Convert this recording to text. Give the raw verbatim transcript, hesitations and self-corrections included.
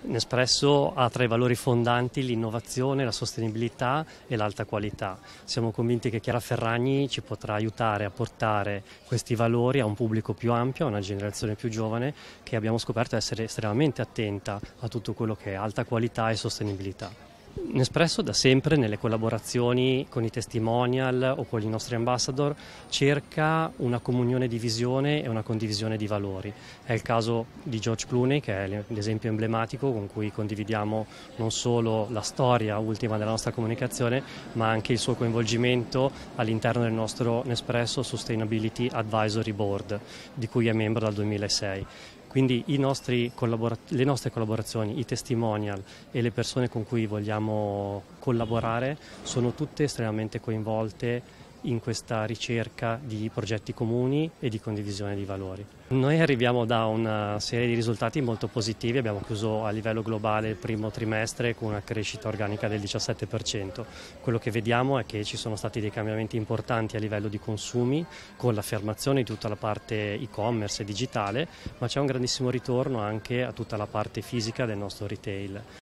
Nespresso ha tra i valori fondanti l'innovazione, la sostenibilità e l'alta qualità. Siamo convinti che Chiara Ferragni ci potrà aiutare a portare questi valori a un pubblico più ampio, a una generazione più giovane che abbiamo scoperto essere estremamente attenta a tutto quello che è alta qualità e sostenibilità. Nespresso da sempre nelle collaborazioni con i testimonial o con i nostri ambassador cerca una comunione di visione e una condivisione di valori. È il caso di George Clooney, che è l'esempio emblematico con cui condividiamo non solo la storia ultima della nostra comunicazione, ma anche il suo coinvolgimento all'interno del nostro Nespresso Sustainability Advisory Board, di cui è membro dal duemilasei. Quindi i nostri le nostre collaborazioni, i testimonial e le persone con cui vogliamo collaborare sono tutte estremamente coinvolte in questa ricerca di progetti comuni e di condivisione di valori. Noi arriviamo da una serie di risultati molto positivi, abbiamo chiuso a livello globale il primo trimestre con una crescita organica del diciassette per cento. Quello che vediamo è che ci sono stati dei cambiamenti importanti a livello di consumi, con l'affermazione di tutta la parte e-commerce e digitale, ma c'è un grandissimo ritorno anche a tutta la parte fisica del nostro retail.